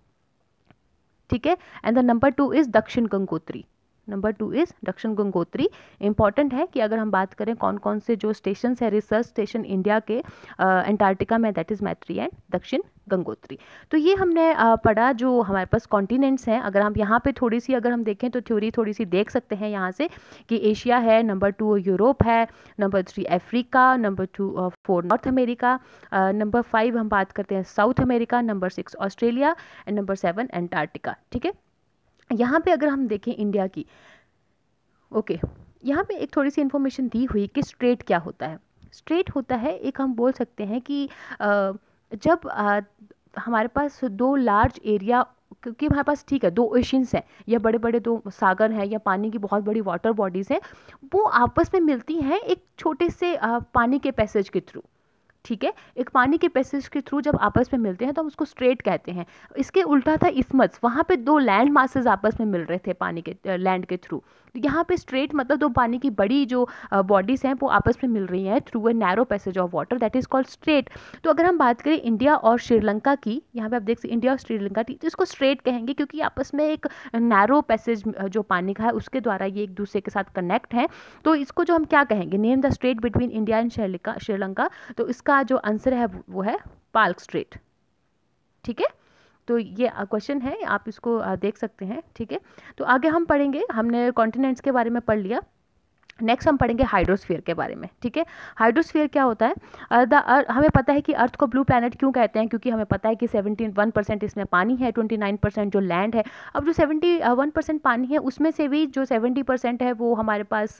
ठीक है। And the number two is Dakshin Gangotri, number two is Dakshin Gangotri. Important है कि अगर हम बात करें कौन कौन से जो स्टेशन है रिसर्च स्टेशन इंडिया के एंटार्क्टिका में, that is Maitri and Dakshin Gangotri. तो ये हमने uh, पढ़ा जो हमारे पास कॉन्टिनेंट्स हैं। अगर हम यहाँ पे थोड़ी सी अगर हम देखें तो थ्योरी थोड़ी सी देख सकते हैं यहाँ से कि एशिया है, नंबर टू यूरोप है, number three Africa, number two four North America, number five हम बात करते हैं South America, number six Australia and number seven Antarctica, ठीक है। यहाँ पे अगर हम देखें इंडिया की, ओके okay, यहाँ पे एक थोड़ी सी इन्फॉर्मेशन दी हुई कि स्ट्रेट क्या होता है। स्ट्रेट होता है एक, हम बोल सकते हैं कि आ, जब आ, हमारे पास दो लार्ज एरिया, क्योंकि हमारे पास ठीक है दो ओशंस हैं या बड़े बड़े दो सागर हैं या पानी की बहुत बड़ी वाटर बॉडीज़ हैं, वो आपस में मिलती हैं एक छोटे से आ, पानी के पैसेज के थ्रू, ठीक है। एक पानी के पैसेज के थ्रू जब आपस में मिलते हैं तो हम उसको स्ट्रेट कहते हैं। इसके उल्टा था इस्मथ्स, वहाँ पे दो लैंड मासेस आपस में मिल रहे थे पानी के लैंड के थ्रू। यहाँ पे स्ट्रेट मतलब दो पानी की बड़ी जो बॉडीज़ हैं वो आपस में मिल रही हैं through a narrow passage of water, that is called strait. तो अगर हम बात करें इंडिया और श्रीलंका की, यहाँ पे आप देख सकते इंडिया और श्रीलंका की, तो इसको स्ट्रेट कहेंगे क्योंकि आपस में एक नैरो पैसेज जो पानी का है उसके द्वारा ये एक दूसरे के साथ कनेक्ट हैं। तो इसको जो हम क्या कहेंगे, name the strait between India and Sri Lanka Sri Lanka तो इसका जो आंसर है वो है पाल्क स्ट्रेट, ठीक है। तो ये क्वेश्चन है, आप इसको देख सकते हैं, ठीक है। तो आगे हम पढ़ेंगे, हमने कॉन्टिनेंट्स के बारे में पढ़ लिया। नेक्स्ट हम पढ़ेंगे हाइड्रोस्फीयर के बारे में, ठीक है। हाइड्रोस्फीयर क्या होता है, द हमें पता है कि अर्थ को ब्लू प्लैनेट क्यों कहते हैं, क्योंकि हमें पता है कि सेवेंटी वन परसेंट इसमें पानी है, ट्वेंटी नाइन परसेंट जो लैंड है। अब जो सेवेंटी वन परसेंट पानी है उसमें से भी जो सेवेंटी परसेंट है वो हमारे पास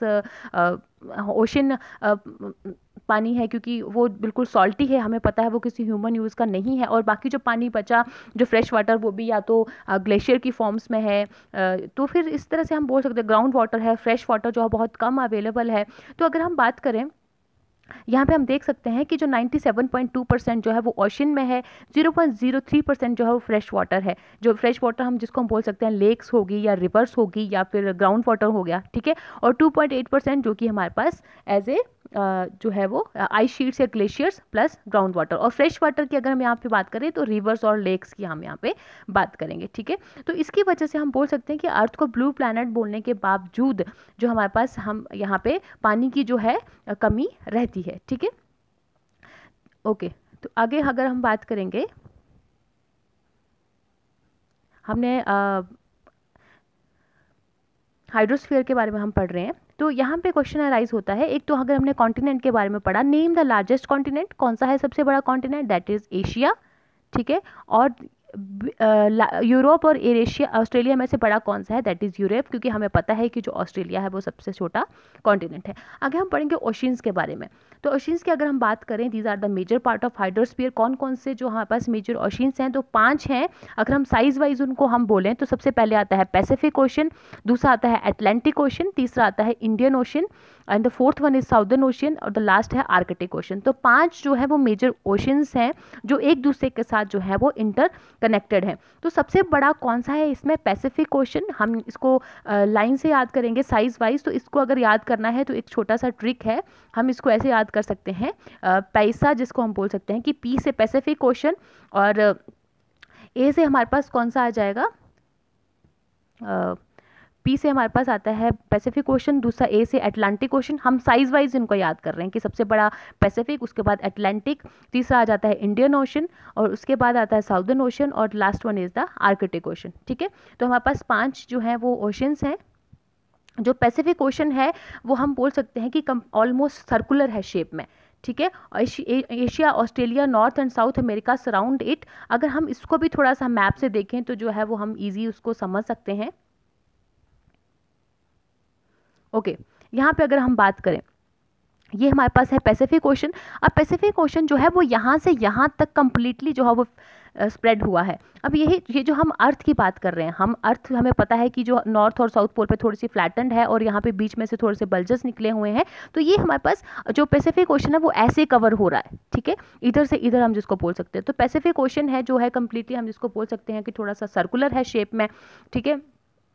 ओशन पानी है, क्योंकि वो बिल्कुल सॉल्टी है, हमें पता है वो किसी ह्यूमन यूज़ का नहीं है। और बाकी जो पानी बचा जो फ्रेश वाटर वो भी या तो ग्लेशियर की फॉर्म्स में है, तो फिर इस तरह से हम बोल सकते हैं ग्राउंड वाटर है, फ्रेश वाटर जो है बहुत कम अवेलेबल है। तो अगर हम बात करें यहाँ पे हम देख सकते हैं कि जो सत्तानवे पॉइंट टू परसेंट जो है वो ओशन में है, zero point zero three percent जो है वो फ्रेश वाटर है। जो फ्रेश वाटर हम जिसको हम बोल सकते हैं लेक्स होगी या रिवर्स होगी या फिर ग्राउंड वाटर हो गया, ठीक है। और टू पॉइंट एट परसेंट जो कि हमारे पास एज ए जो है वो आइस शीट्स या ग्लेशियर्स प्लस ग्राउंड वाटर। और फ्रेश वाटर की अगर हम यहाँ पे बात करें तो रिवर्स और लेक्स की हम यहाँ पे बात करेंगे, ठीक है। तो इसकी वजह से हम बोल सकते हैं कि अर्थ को ब्लू प्लैनेट बोलने के बावजूद जो हमारे पास हम यहाँ पे पानी की जो है कमी रहती है, ठीक है। ओके, तो आगे अगर हम बात करेंगे, हमने हाइड्रोस्फीयर के बारे में हम पढ़ रहे हैं, तो यहाँ पे क्वेश्चन अराइज होता है। एक तो अगर हमने कॉन्टिनेंट के बारे में पढ़ा, नेम द लार्जेस्ट कॉन्टिनेंट, कौन सा है सबसे बड़ा कॉन्टिनेंट, दैट इज एशिया, ठीक है। और यूरोप और एशिया ऑस्ट्रेलिया में से बड़ा कौन सा है, दैट इज़ यूरोप, क्योंकि हमें पता है कि जो ऑस्ट्रेलिया है वो सबसे छोटा कॉन्टिनेंट है। आगे हम पढ़ेंगे ओशियंस के बारे में। तो ओशियंस की अगर हम बात करें, these are the major part of hydrosphere. कौन कौन से जो हमारे पास मेजर ओशियंस हैं, तो पांच हैं। अगर हम साइज वाइज उनको हम बोलें तो सबसे पहले आता है पैसिफिक ओशन, दूसरा आता है अटलांटिक ओशन, तीसरा आता है Indian Ocean, and the fourth one is Southern Ocean, और द लास्ट है आर्कटिक ओशन। तो पांच जो है वो मेजर ओशंस हैं जो एक दूसरे के साथ जो है वो इंटर कनेक्टेड है। तो सबसे बड़ा कौन सा है इसमें, पैसिफिक ओशन। हम इसको लाइन से याद करेंगे साइज वाइज, तो इसको अगर याद करना है तो एक छोटा सा ट्रिक है, हम इसको ऐसे याद कर सकते हैं, पैसा जिसको हम बोल सकते हैं कि पी से पैसिफिक ओशन, और ए से हमारे पास कौन सा आ जाएगा, पी से हमारे पास आता है पैसिफिक ओशन, दूसरा ए से अटलांटिक ओशन। हम साइज वाइज इनको याद कर रहे हैं कि सबसे बड़ा पैसिफिक, उसके बाद अटलांटिक, तीसरा आ जाता है इंडियन ओशन, और उसके बाद आता है साउदर्न ओशन, और last one is the Arctic Ocean, ठीक है। तो हमारे पास पांच जो है वो ओशंस हैं। जो पैसिफिक ओशन है वो हम बोल सकते हैं कि ऑलमोस्ट सर्कुलर है शेप में, ठीक है। Asia, Australia, North and South America surround it. अगर हम इसको भी थोड़ा सा मैप से देखें तो जो है वो हम इजी उसको समझ सकते हैं। ओके okay, यहाँ पे अगर हम बात करें, ये हमारे पास है पैसिफिक ओशन। अब पैसिफिक ओशन जो है वो यहाँ से यहाँ तक कंप्लीटली जो है वो स्प्रेड हुआ है। अब यही ये जो हम अर्थ की बात कर रहे हैं, हम अर्थ हमें पता है कि जो नॉर्थ और साउथ पोल पे थोड़ी सी फ्लैटेंड है और यहाँ पे बीच में से थोड़े से बल्जस निकले हुए हैं। तो ये हमारे पास जो पैसिफिक ओशन है वो ऐसे कवर हो रहा है, ठीक है, इधर से इधर हम जिसको बोल सकते हैं। तो पैसिफिक ओशन है जो है कंप्लीटली हम जिसको बोल सकते हैं कि थोड़ा सा सर्कुलर है शेप में, ठीक है।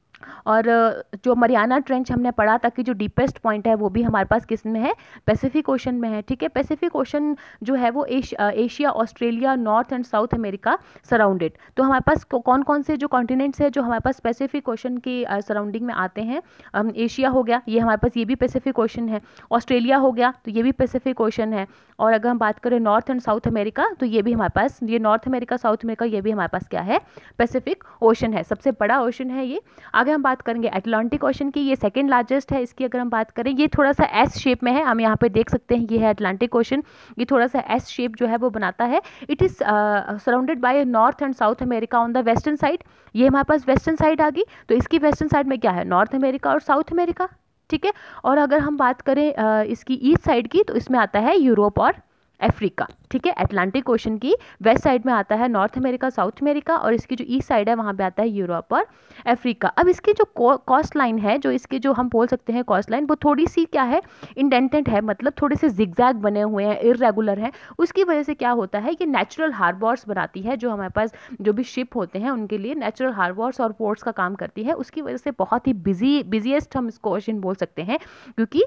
और जो मरियाना ट्रेंच हमने पढ़ा था कि जो डीपेस्ट पॉइंट है वो भी हमारे पास किस में है, पैसिफिक ओशन में है, ठीक है। पैसिफिक ओशन जो है वो Ash, Asia, Australia, North and South America surrounded. तो हमारे पास कौन कौन से जो कॉन्टिनेंट्स है जो हमारे पास पैसिफिक ओशन के सराउंडिंग में आते हैं, एशिया हो गया, ये हमारे पास ये भी पैसिफिक ओशन है। ऑस्ट्रेलिया हो गया तो ये भी पैसिफिक ओशन है। और अगर हम बात करें नॉर्थ एंड साउथ अमेरिका, तो ये भी हमारे पास, ये नॉर्थ अमेरिका, साउथ अमेरिका, ये भी हमारे पास क्या है, पैसिफिक ओशन है, सबसे बड़ा ओशन है ये। आगे हम बात करेंगे अटलांटिक ओशन की, ये सेकंड लार्जेस्ट है। इसकी अगर हम बात करें, ये थोड़ा सा एस शेप में है, हम यहाँ पे देख सकते हैं, ये है अटलांटिक ओशन, ये थोड़ा सा एस शेप जो है वो बनाता है। It is surrounded by North and South America on the western side. ये हमारे पास वेस्टर्न साइड आ गई, तो इसकी वेस्टर्न साइड में क्या है, नॉर्थ अमेरिका और साउथ अमेरिका, ठीक है। और अगर हम बात करें uh, इसकी ईस्ट साइड की, तो इसमें आता है यूरोप और अफ्रीका, ठीक है। अटलांटिक ओशन की वेस्ट साइड में आता है नॉर्थ अमेरिका, साउथ अमेरिका, और इसकी जो ईस्ट साइड है वहाँ पे आता है यूरोप और अफ्रीका। अब इसकी जो कॉस्ट लाइन है, जो इसकी जो हम बोल सकते हैं कॉस्ट लाइन, वो थोड़ी सी क्या है, इंडेंटेड है, मतलब थोड़े से जिगजैग बने हुए हैं, इरेगुलर हैं। उसकी वजह से क्या होता है कि नेचुरल हार्बर्स बनाती है, जो हमारे पास जो भी शिप होते हैं उनके लिए नेचुरल हार्बर्स और पोर्ट्स का काम करती है। उसकी वजह से बहुत ही बिजी बिजिएस्ट हम इसको ओशन बोल सकते हैं, क्योंकि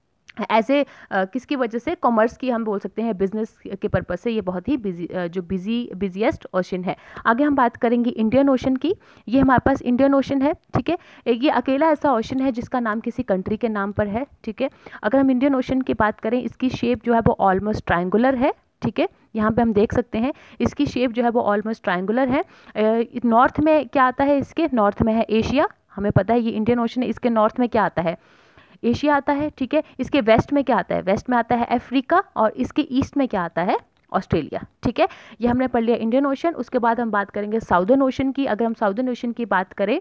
ऐसे किसकी वजह से, कॉमर्स की हम बोल सकते हैं, बिजनेस के पर्पज से ये बहुत ही बिजी जो बिजी बिजिएस्ट ओशन है। आगे हम बात करेंगे इंडियन ओशन की, ये हमारे पास इंडियन ओशन है, ठीक है। ये अकेला ऐसा ओशन है जिसका नाम किसी कंट्री के नाम पर है, ठीक है। अगर हम इंडियन ओशन की बात करें, इसकी शेप जो है वो ऑलमोस्ट ट्रायंगुलर है, ठीक है। यहाँ पे हम देख सकते हैं इसकी शेप जो है वो ऑलमोस्ट ट्रायंगुलर है। नॉर्थ में क्या आता है, इसके नॉर्थ में है एशिया, हमें पता है ये इंडियन ओशन है, इसके नॉर्थ में क्या आता है, एशिया आता है, ठीक है। इसके वेस्ट में क्या आता है, वेस्ट में आता है अफ्रीका, और इसके ईस्ट में क्या आता है, ऑस्ट्रेलिया, ठीक है। ये हमने पढ़ लिया इंडियन ओशन। उसके बाद हम बात करेंगे साउदर्न ओशन की। अगर हम साउदर्न ओशन की बात करें,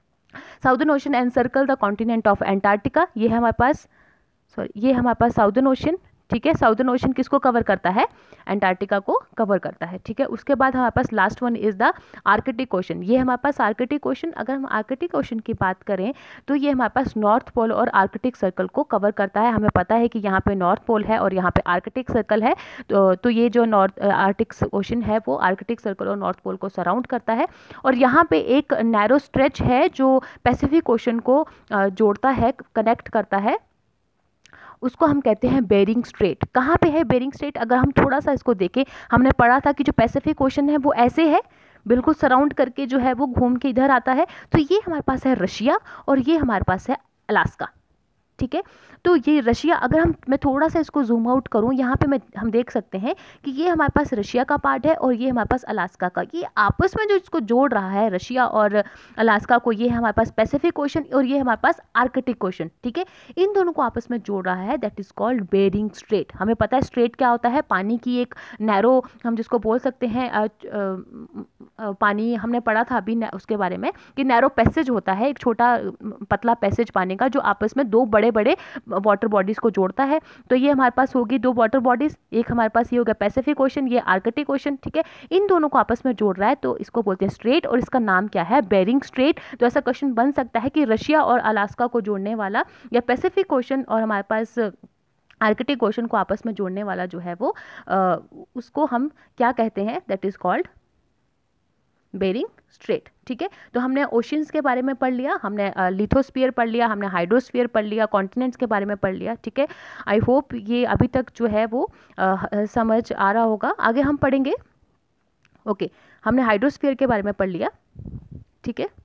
Southern Ocean encircle the continent of Antarctica, ये है हमारे पास, सॉरी ये हमारे पास साउदर्न ओशन, ठीक है। साउदर्न ओशन किसको कवर करता है? अंटार्कटिका को कवर करता है, ठीक है। उसके बाद हमारे पास last one is the Arctic Ocean. ये हमारे पास आर्कटिक ओशन, अगर हम आर्कटिक ओशन की बात करें तो ये हमारे पास नॉर्थ पोल और आर्कटिक सर्कल को कवर करता है। हमें पता है कि यहाँ पे नॉर्थ पोल है और यहाँ पे आर्कटिक सर्कल है, तो, तो ये जो नॉर्थ आर्कटिक ओशन है वो आर्कटिक सर्कल और नॉर्थ पोल को सराउंड करता है। और यहाँ पे एक नैरो स्ट्रेच है जो पैसिफिक ओशन को जोड़ता है, कनेक्ट करता है, उसको हम कहते हैं बेरिंग स्ट्रेट। कहाँ पे है बेरिंग स्ट्रेट? अगर हम थोड़ा सा इसको देखें, हमने पढ़ा था कि जो पैसिफिक ओशन है वो ऐसे है, बिल्कुल सराउंड करके जो है वो घूम के इधर आता है। तो ये हमारे पास है रशिया और ये हमारे पास है अलास्का, ठीक है। तो ये रशिया, अगर हम मैं थोड़ा सा इसको जूम आउट करूं, यहाँ पे मैं हम देख सकते हैं कि ये हमारे पास रशिया का पार्ट है और ये हमारे पास अलास्का का। ये आपस में जो इसको जोड़ रहा है रशिया और अलास्का को, ये हमारे पास पैसिफिक ओशन और ये हमारे पास आर्कटिक ओशन, ठीक है। इन दोनों को आपस में जोड़ रहा है, that is called Bering Strait. हमें पता है स्ट्रेट क्या होता है? पानी की एक नैरो, हम जिसको बोल सकते हैं आ, आ, पानी, हमने पढ़ा था अभी उसके बारे में कि नैरो पैसेज होता है, एक छोटा पतला पैसेज पानी का जो आपस में दो बड़े बड़े वाटर बॉडीज को जोड़ता है। तो ये हमारे पास होगी दो वाटर बॉडीज, एक हमारे पास ये हो गया पैसिफिक ओशन, ये आर्कटिक ओशन, ठीक है। इन दोनों को आपस में जोड़ रहा है तो इसको बोलते हैं स्ट्रेट और इसका नाम क्या है? Bering Strait. तो ऐसा क्वेश्चन बन सकता है कि रशिया और अलास्का को जोड़ने वाला या पैसिफिक ओशन और हमारे पास आर्कटिक ओशन को आपस में जोड़ने वाला जो है वो आ, उसको हम क्या कहते हैं? That is called Bering Strait, ठीक है। तो हमने ओशंस के बारे में पढ़ लिया, हमने लिथोस्फीयर पढ़ लिया, हमने हाइड्रोस्फीयर पढ़ लिया, कॉन्टिनेंट्स के बारे में पढ़ लिया, ठीक है। आई होप ये अभी तक जो है वो आ, समझ आ रहा होगा। आगे हम पढ़ेंगे, ओके okay, हमने हाइड्रोस्फीयर के बारे में पढ़ लिया, ठीक है।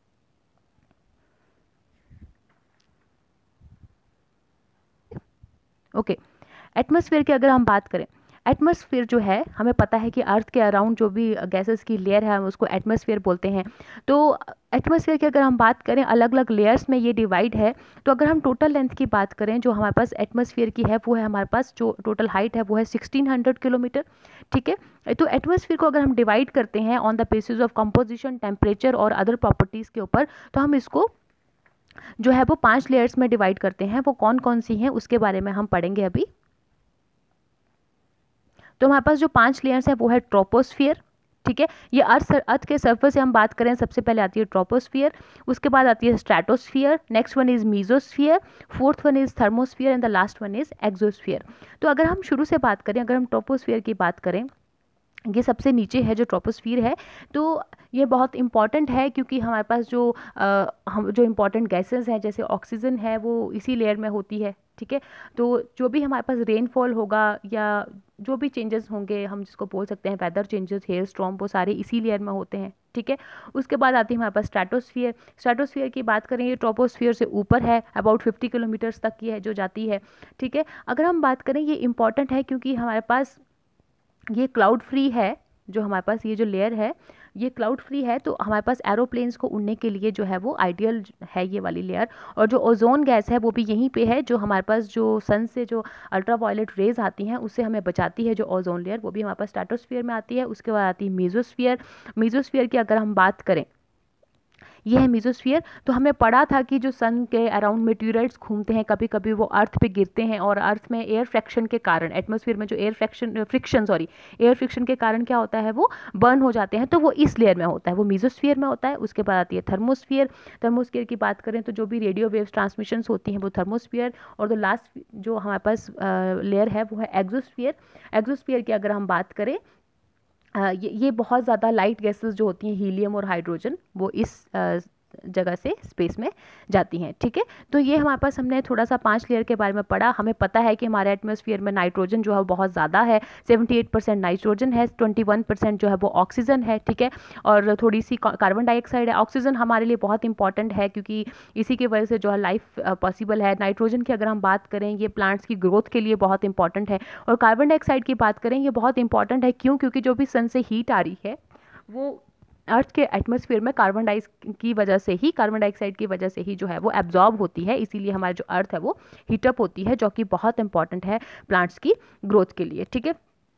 ओके, एटमॉस्फेयर की अगर हम बात करें, एटमॉस्फेयर जो है हमें पता है कि अर्थ के अराउंड जो भी गैसेस की लेयर है हम उसको एटमॉस्फेयर बोलते हैं। तो एटमॉस्फेयर की अगर हम बात करें, अलग अलग लेयर्स में ये डिवाइड है। तो अगर हम टोटल लेंथ की बात करें जो हमारे पास एटमॉस्फेयर की है वो है, हमारे पास जो टोटल हाइट है वो है सिक्सटीन हंड्रेड किलोमीटर, ठीक है। तो एटमॉस्फेयर को अगर हम डिवाइड करते हैं on the basis of composition, temperature और अदर प्रॉपर्टीज़ के ऊपर, तो हम इसको जो है वो पांच लेयर्स में डिवाइड करते हैं। वो कौन कौन सी हैं उसके बारे में हम पढ़ेंगे अभी। तो हमारे पास जो पांच लेयर्स है वो है ट्रोपोस्फियर, ठीक है। ये अर्थ अर्थ के सरफेस से हम बात करें, सबसे पहले आती है ट्रोपोस्फियर, उसके बाद आती है stratosphere, next one is mesosphere, fourth one is thermosphere and the last one is exosphere. तो अगर हम शुरू से बात करें, अगर हम ट्रोपोस्फियर की बात करें, ये सबसे नीचे है जो ट्रोपोस्फियर है। तो ये बहुत इंपॉर्टेंट है क्योंकि हमारे पास जो आ, हम जो इंपॉर्टेंट गैसेस हैं जैसे ऑक्सीजन है वो इसी लेयर में होती है, ठीक है। तो जो भी हमारे पास रेनफॉल होगा या जो भी चेंजेस होंगे, हम जिसको बोल सकते हैं वेदर चेंजेस, हेयर स्टॉर्म, वो सारे इसी लेयर में होते हैं, ठीक है। उसके बाद आती है हमारे पास स्ट्रेटोस्फियर। स्ट्रेटोस्फियर की बात करें, ये ट्रोपोस्फियर से ऊपर है, अबाउट फिफ्टी किलोमीटर्स तक की है जो जाती है, ठीक है। अगर हम बात करें, ये इंपॉर्टेंट है क्योंकि हमारे पास ये क्लाउड फ्री है, जो हमारे पास ये जो लेयर है ये क्लाउड फ्री है। तो हमारे पास एरोप्लेन्स को उड़ने के लिए जो है वो आइडियल है ये वाली लेयर। और जो ओजोन गैस है वो भी यहीं पे है, जो हमारे पास जो सन से जो अल्ट्रा वायलेट रेज आती हैं उससे हमें बचाती है जो ओजोन लेयर, वो भी हमारे पास स्ट्रेटोस्फियर में आती है। उसके बाद आती है मेसोस्फियर। मेसोस्फियर की अगर हम बात करें, ये है मेसोस्फियर। तो हमें पढ़ा था कि जो सन के अराउंड मेटीरियल्स घूमते हैं, कभी कभी वो अर्थ पे गिरते हैं और अर्थ में एयर फ्रैक्शन के कारण, एटमॉस्फेयर में जो air fraction friction sorry air friction के कारण क्या होता है, वो बर्न हो जाते हैं। तो वो इस लेयर में होता है, वो मेसोस्फियर में होता है। उसके बाद आती है थर्मोस्फियर। थर्मोस्फियर की बात करें तो जो भी रेडियो वेव्स ट्रांसमिशंस होती हैं वो थर्मोस्फियर। और द लास्ट जो हमारे पास लेयर है वो है एक्सोस्फियर। एक्सोस्फियर की अगर हम बात करें, Uh, ये ये बहुत ज़्यादा लाइट गैसेस जो होती हैं, हीलियम और हाइड्रोजन, वो इस uh, जगह से स्पेस में जाती हैं, ठीक है। तो ये हमारे पास हमने थोड़ा सा पांच लेयर के बारे में पढ़ा। हमें पता है कि हमारे एटमॉस्फेयर में नाइट्रोजन जो है बहुत ज़्यादा है, अठहत्तर परसेंट नाइट्रोजन है, इक्कीस परसेंट जो है वो ऑक्सीजन है, ठीक है। और थोड़ी सी कार्बन डाइऑक्साइड है। ऑक्सीजन हमारे लिए बहुत इंपॉर्टेंट है क्योंकि इसी की वजह से जो है लाइफ पॉसिबल है। नाइट्रोजन की अगर हम बात करें, ये प्लांट्स की ग्रोथ के लिए बहुत इंपॉर्टेंट है। और कार्बन डाइऑक्साइड की बात करें, ये बहुत इंपॉर्टेंट है, क्यों? क्योंकि जो भी सन से हीट आ रही है वो अर्थ के एटमॉस्फेयर में कार्बन डाइऑक्साइड की वजह से ही कार्बन डाइऑक्साइड की वजह से ही जो है वो एब्जॉर्ब होती है। इसीलिए हमारी जो अर्थ है वो हीटअप होती है, जो कि बहुत इंपॉर्टेंट है प्लांट्स की ग्रोथ के लिए, ठीक है।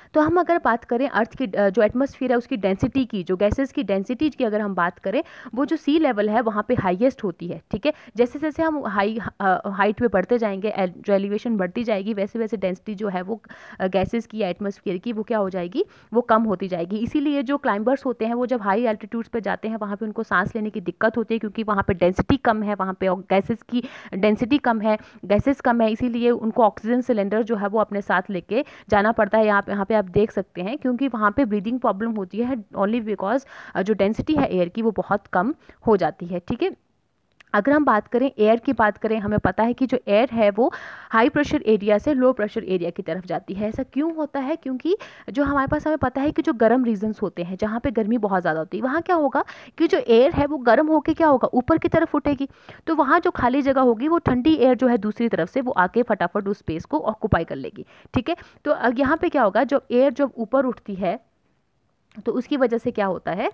तो हम अगर बात करें अर्थ की जो एटमॉस्फेयर है उसकी डेंसिटी की, जो गैसेस की डेंसिटी की अगर हम बात करें, वो जो सी लेवल है वहाँ पे हाईएस्ट होती है। ठीक है, जैसे जैसे हम हाई हाइट पे बढ़ते जाएंगे, जो एलिवेशन बढ़ती जाएगी, वैसे वैसे डेंसिटी जो है वो गैसेस की या एटमॉस्फेयर की वो क्या हो जाएगी, वो कम होती जाएगी। इसीलिए जो क्लाइंबर्स होते हैं वो जब हाई एल्टीट्यूड्स पे जाते हैं वहाँ पे उनको सांस लेने की दिक्कत होती है, क्योंकि वहाँ पे डेंसिटी कम है, वहाँ पे गैसेस की डेंसिटी कम है, गैसेस कम है, इसीलिए उनको ऑक्सीजन सिलेंडर जो है वो अपने साथ लेके जाना पड़ता है। यहाँ पे यहाँ पे आप देख सकते हैं, क्योंकि वहाँ पे ब्रीदिंग प्रॉब्लम होती है ओनली बिकॉज जो डेंसिटी है एयर की वो बहुत कम हो जाती है। ठीक है, अगर हम बात करें एयर की बात करें, हमें पता है कि जो एयर है वो हाई प्रेशर एरिया से लो प्रेशर एरिया की तरफ जाती है। ऐसा क्यों होता है? क्योंकि जो हमारे पास हमें पता है कि जो गर्म रीजन्स होते हैं जहाँ पे गर्मी बहुत ज़्यादा होती है, वहाँ क्या होगा कि जो एयर है वो गर्म होकर क्या होगा, ऊपर की तरफ उठेगी। तो वहाँ जो खाली जगह होगी वो ठंडी एयर जो है दूसरी तरफ से वो आके फटाफट उस स्पेस को ऑक्यूपाई कर लेगी। ठीक है, तो यहाँ पे क्या होगा, जब एयर जब ऊपर उठती है तो उसकी वजह से क्या होता है,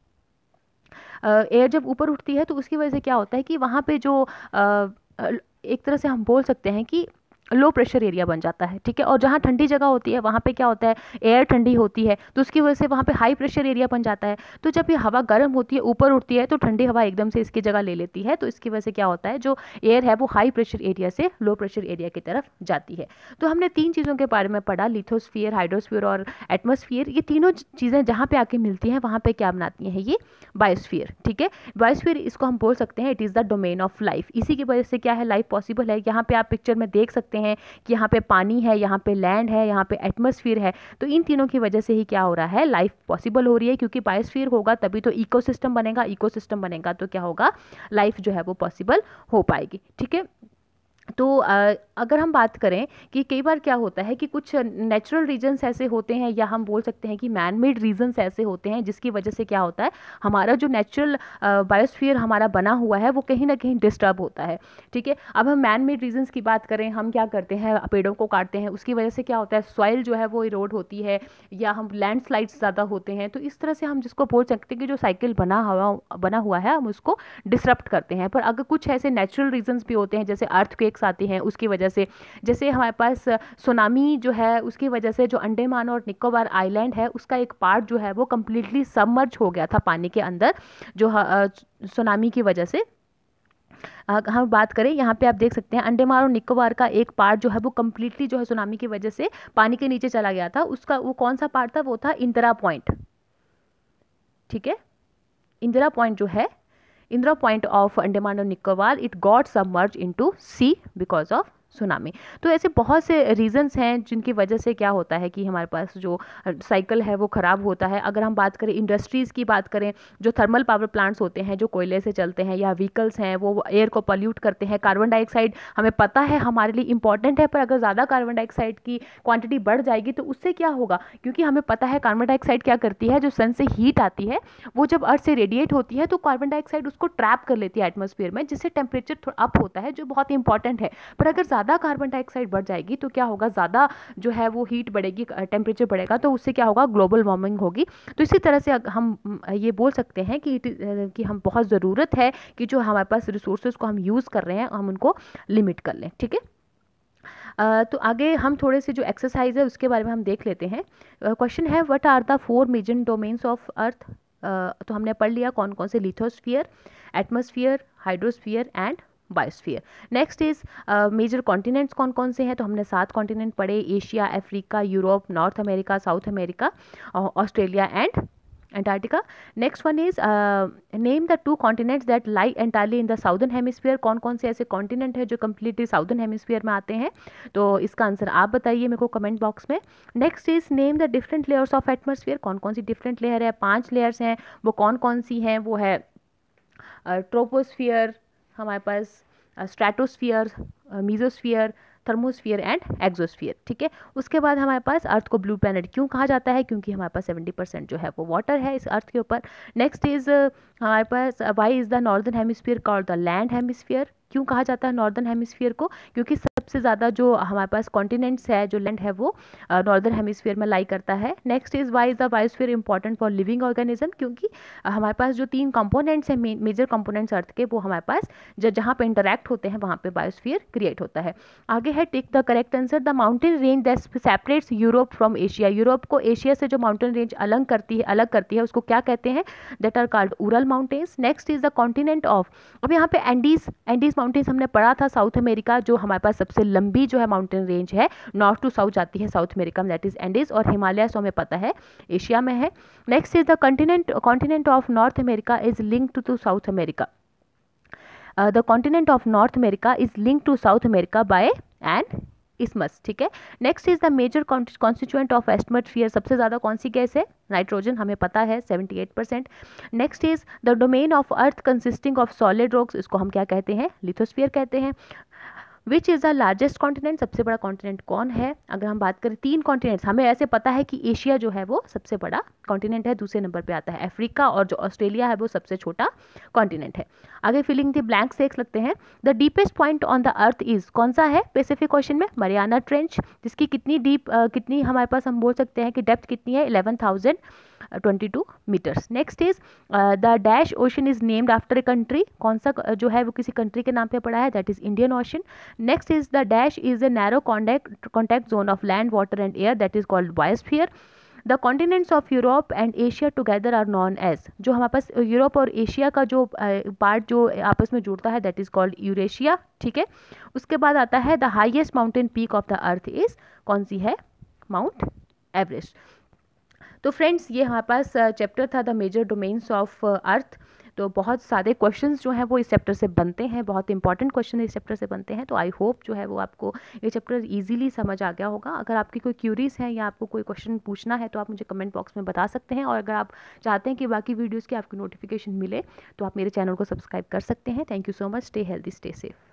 एयर जब ऊपर उठती है तो उसकी वजह से क्या होता है कि वहाँ पे जो आ, एक तरह से हम बोल सकते हैं कि लो प्रेशर एरिया बन जाता है। ठीक है, और जहाँ ठंडी जगह होती है वहाँ पे क्या होता है, एयर ठंडी होती है, तो उसकी वजह से वहाँ पे हाई प्रेशर एरिया बन जाता है। तो जब ये हवा गर्म होती है, ऊपर उठती है, तो ठंडी हवा एकदम से इसकी जगह ले लेती है, तो इसकी वजह से क्या होता है, जो एयर है वो हाई प्रेशर एरिया से लो प्रेशर एरिया की तरफ जाती है। तो हमने तीन चीज़ों के बारे में पढ़ा, लिथोस्फीयर, हाइड्रोस्फीयर और एटमॉस्फेयर। ये तीनों चीज़ें जहाँ पे आके मिलती हैं वहाँ पे क्या बनाती हैं, ये बायोस्फीयर। ठीक है, बायोस्फीयर इसको हम बोल सकते हैं it is the domain of life. इसी की वजह से क्या है, लाइफ पॉसिबल है। यहाँ पे आप पिक्चर में देख सकते हैं कि यहाँ पे पानी है, यहाँ पे लैंड है, यहाँ पे एटमॉस्फेयर है। तो इन तीनों की वजह से ही क्या हो रहा है, लाइफ पॉसिबल हो रही है, क्योंकि बायोस्फीयर होगा तभी तो इकोसिस्टम बनेगा, इकोसिस्टम बनेगा तो क्या होगा, लाइफ जो है वो पॉसिबल हो पाएगी। ठीक है, तो अगर हम बात करें कि कई बार क्या होता है कि कुछ नेचुरल रीजन्स ऐसे होते हैं, या हम बोल सकते हैं कि मैन मेड रीजन्स ऐसे होते हैं जिसकी वजह से क्या होता है, हमारा जो नेचुरल बायोस्फीयर हमारा बना हुआ है वो कहीं ना कहीं डिस्टर्ब होता है। ठीक है, अब हम मैन मेड रीजन्स की बात करें, हम क्या करते हैं, पेड़ों को काटते हैं, उसकी वजह से क्या होता है, सॉइल जो है वो इरोड होती है, या हम लैंडस्लाइड्स ज़्यादा होते हैं। तो इस तरह से हम जिसको बोल सकते हैं कि जो साइकिल बना हुआ बना हुआ है हम उसको डिसरप्ट करते हैं। पर अगर कुछ ऐसे नेचुरल रीजन्स भी होते हैं, जैसे अर्थक्वेक्स आती हैं उसकी वजह से, जैसे हमारे पास सुनामी जो है उसकी वजह से जो अंडमान और निकोबार आइलैंड है उसका एक पार्ट जो है वो कम्प्लीटली सबमर्ज हो गया था पानी के अंदर, जो सुनामी की वजह से। हम बात करें, यहाँ पे आप देख सकते हैं अंडमान और निकोबार का एक पार्ट जो है वो कम्प्लीटली जो है सुनामी की वजह से पानी के नीचे चला गया था। उसका वो कौन सा पार्ट था, वो था इंदिरा पॉइंट। ठीक है, इंदिरा पॉइंट जो है, इंदिरा पॉइंट ऑफ अंडमान और Nicobar, it got submerge into sea because of tsunami. तो ऐसे बहुत से रीजंस हैं जिनकी वजह से क्या होता है कि हमारे पास जो साइकिल है वो ख़राब होता है। अगर हम बात करें इंडस्ट्रीज़ की बात करें, जो थर्मल पावर प्लांट्स होते हैं जो कोयले से चलते हैं, या व्हीकल्स हैं वो एयर को पॉल्यूट करते हैं। कार्बन डाइऑक्साइड हमें पता है हमारे लिए इंपॉर्टेंट है, पर अगर ज़्यादा कार्बन डाइऑक्साइड की क्वांटिटी बढ़ जाएगी तो उससे क्या होगा, क्योंकि हमें पता है कार्बन डाइऑक्साइड क्या करती है, जो सन से हीट आती है वो जब अर्थ से रेडिएट होती है तो कार्बन डाइऑक्साइड उसको ट्रैप कर लेती है एटमॉस्फेयर में, जिससे टेम्परेचर थोड़ा अप होता है, जो बहुत इंपॉर्टेंट है। पर अगर ज़्यादा कार्बन डाइऑक्साइड बढ़ जाएगी तो क्या होगा, ज़्यादा जो है वो हीट बढ़ेगी, टेम्परेचर बढ़ेगा, तो उससे क्या होगा, ग्लोबल वार्मिंग होगी। तो इसी तरह से हम ये बोल सकते हैं कि कि हम बहुत ज़रूरत है कि जो हमारे पास रिसोर्सेज को हम यूज़ कर रहे हैं हम उनको लिमिट कर लें। ठीक है, Uh, तो आगे हम थोड़े से जो एक्सरसाइज है उसके बारे में हम देख लेते हैं। क्वेश्चन uh, है what are the four major domains of earth. तो हमने पढ़ लिया कौन कौन से, lithosphere, atmosphere, hydrosphere and biosphere. Next is major continents कौन कौन से हैं, तो हमने सात कॉन्टिनेंट पढ़े, Asia, Africa, Europe, North America, South America, Australia and Antarctica. Next one is uh, name the two continents that lie entirely in the southern hemisphere. कौन कौन से ऐसे कॉन्टिनेंट है जो कम्प्लीटली साउदर्न हेमिस्फीयर में आते हैं, तो इसका आंसर आप बताइए मेरे को कमेंट बॉक्स में। Next is name the different layers of atmosphere. कौन कौन सी डिफरेंट लेयर है, पांच लेयर्स हैं, वो कौन कौन सी हैं, वो है ट्रोपोस्फियर, हमारे पास stratosphere, mesosphere, thermosphere and exosphere. ठीक है, उसके बाद हमारे पास अर्थ को ब्लू प्लैनेट क्यों कहा जाता है, क्योंकि हमारे पास सेवेंटी परसेंट जो है वो वाटर है इस अर्थ के ऊपर। नेक्स्ट इज हमारे पास why is the northern hemisphere called the land hemisphere. क्यों कहा जाता है नॉर्दर्न हेमिस्फीयर को? क्योंकि सबसे ज़्यादा जो हमारे पास कॉन्टिनेंट्स है, जो लैंड है, वो नॉर्दर्न हेमिस्फीयर में लाई करता है। Next is why is the biosphere important for living organism? क्योंकि हमारे पास जो तीन कंपोनेंट्स हैं, मेजर कंपोनेंट्स अर्थ के, वो हमारे पास जहाँ पे इंटरैक्ट होते हैं वहाँ पे बायोस्फीयर क्रिएट होता है। आगे है take the correct answer. The mountain range that separates Europe from Asia. Europe को एशिया से जो माउंटेन रेंज अलग करती है अलग करती है उसको क्या कहते हैं? That are called Ural mountains. Next is the continent of, अब यहाँ पे एंडीज एंडीज माउंटेन्स हमने पढ़ा था, साउथ अमेरिका जो हमारे पास सबसे लंबी जो है माउंटेन रेंज है, नॉर्थ टू साउथ जाती है साउथ अमेरिका में, दैट इज एंडीज। और हिमालय सो हमें पता है एशिया में है। Next is the continent continent of North America is linked to South America. The continent of North America is linked to South America by and isthmus, ठीक है। Next is the major constituent of atmosphere. सबसे ज़्यादा कौन सी gas है? Nitrogen, हमें पता है अठहत्तर percent. Next is the domain of earth consisting of solid rocks, इसको हम क्या कहते हैं? लिथोस्फीयर कहते हैं। Which is the largest continent? सबसे बड़ा कॉन्टिनेंट कौन है? अगर हम बात करें तीन कॉन्टिनेंट्स, हमें ऐसे पता है कि एशिया जो है वो सबसे बड़ा कॉन्टिनेंट है, दूसरे नंबर पे आता है अफ्रीका, और जो ऑस्ट्रेलिया है वो सबसे छोटा कॉन्टिनेंट है। आगे फिलिंग द ब्लैंक्स देख सकते हैं। The deepest point on the earth is, कौन सा है पैसिफिक ओशन में? मरियाना ट्रेंच, जिसकी कितनी डीप uh, कितनी हमारे पास हम बोल सकते हैं कि डेप्थ कितनी है? Eleven thousand twenty two meters. Next is the dash ocean is named after a country, कौन सा uh, जो है वो किसी कंट्री के नाम पे पड़ा है? That is Indian Ocean. Next is the dash is a narrow contact contact zone of land, water and air, that is called biosphere. The continents of Europe and Asia together are known as, जो हमारे पास Europe और Asia का जो part uh, जो आपस में जुड़ता है दैट इज कॉल्ड यूरेशिया, ठीक है। उसके बाद आता है the highest mountain peak of the earth is, कौन सी है? Mount Everest. तो फ्रेंड्स ये हमारे पास चैप्टर था the major domains of earth. तो बहुत सारे क्वेश्चंस जो हैं वो इस चैप्टर से बनते हैं, बहुत इंपॉर्टेंट क्वेश्चन इस चैप्टर से बनते हैं। तो आई होप जो है वो आपको ये चैप्टर इजीली समझ आ गया होगा। अगर आपकी कोई क्यूरीज हैं या आपको कोई क्वेश्चन पूछना है तो आप मुझे कमेंट बॉक्स में बता सकते हैं, और अगर आप चाहते हैं कि बाकी वीडियोज़ की आपको नोटिफिकेशन मिले तो आप मेरे चैनल को सब्सक्राइब कर सकते हैं। Thank you so much. Stay healthy, stay safe.